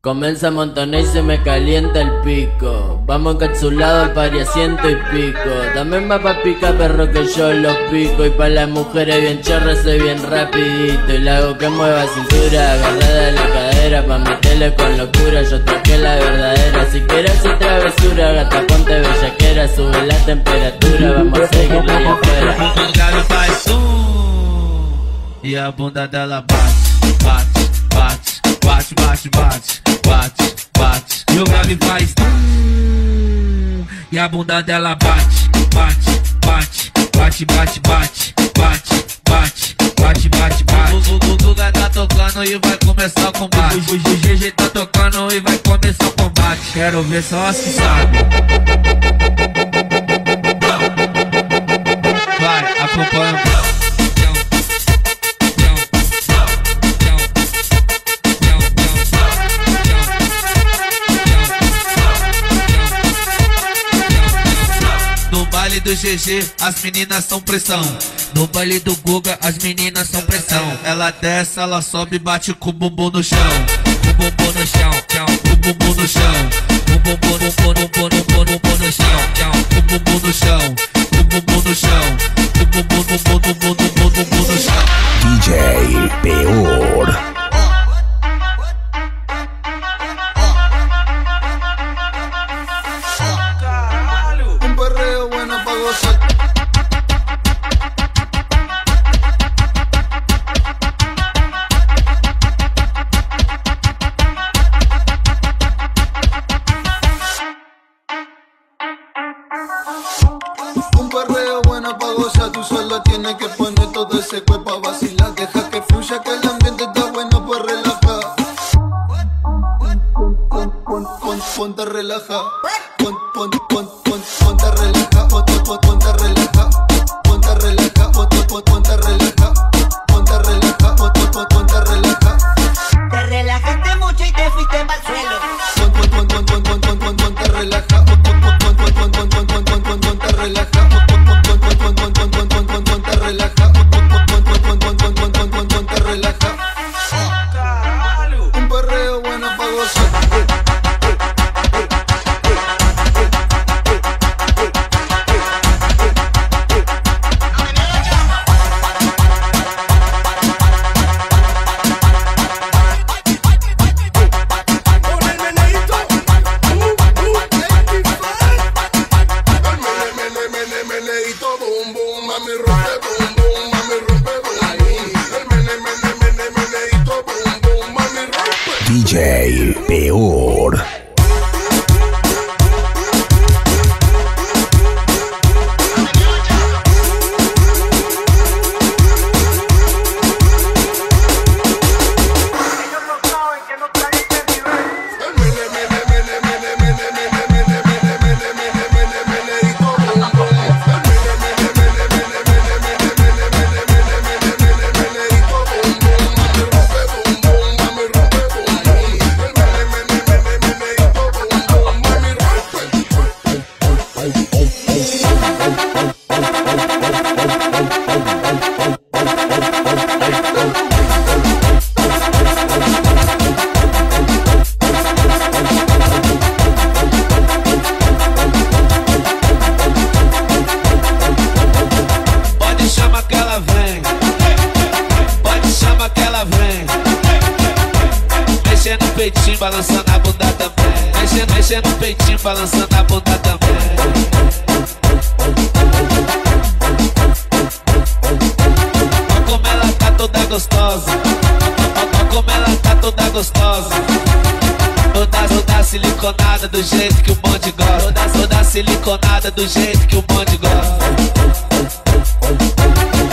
Comienza a montonar y se me calienta el pico. Vamos encapsulados al pari a 100 y pico. También va pa' picar perro que yo los pico. Y pa' las mujeres bien chorras soy bien rapidito. Y la hago que mueva cintura, agarrada de la cadera. Pa' meterle con locura, yo toqué la verdadera. Si quieres hacer travesura, gata ponte bellaquera. Sube la temperatura, vamos a seguirle ahí afuera. O grave faz e a bunda dela bate, bate, bate, bate, bate, bate, bate, bate. E o grave faz e a bunda dela bate, bate, bate, bate, bate, bate, bate, bate, bate, bate, bate. O Guga tá tocando e vai começar o combate. O GG tá tocando e vai começar o combate. Quero ver só se sabe. Vai, acompanha o do GG, as meninas são pressão. No baile do Guga, as meninas são pressão. Ela desce, ela sobe, bate com o bumbum no chão. Com o bumbum no chão, tchau, com o bumbum no chão. Com o bumbum no chão, tchau, com o bumbum no chão. Com o bumbum no chão. Com o bumbum no chão. DJ Peor. Un perreo bueno pa' gozar, tú solo tienes que poner todo ese cuerpo a vacilar. Deja que fluya, que el ambiente está bueno, pues relaja. Ponte relaja, ponte relaja, ponte relaja, ponte relaja, ponte relaja, ponte relaja, ponte relaja. Te relajaste mucho y te fuiste pa'l suelo. Ponte relaja, ponte relaja, ponte relaja, ponte relaja. Un perreo bueno pa' gozar. DJ Peor. Peitinho, balançando a bunda também. Mexendo no peitinho, balançando a bunda também. Olha como ela tá toda gostosa. Olha como ela tá toda gostosa. Toda siliconada do jeito que o bonde gosta. Toda siliconada do jeito que o bonde gosta.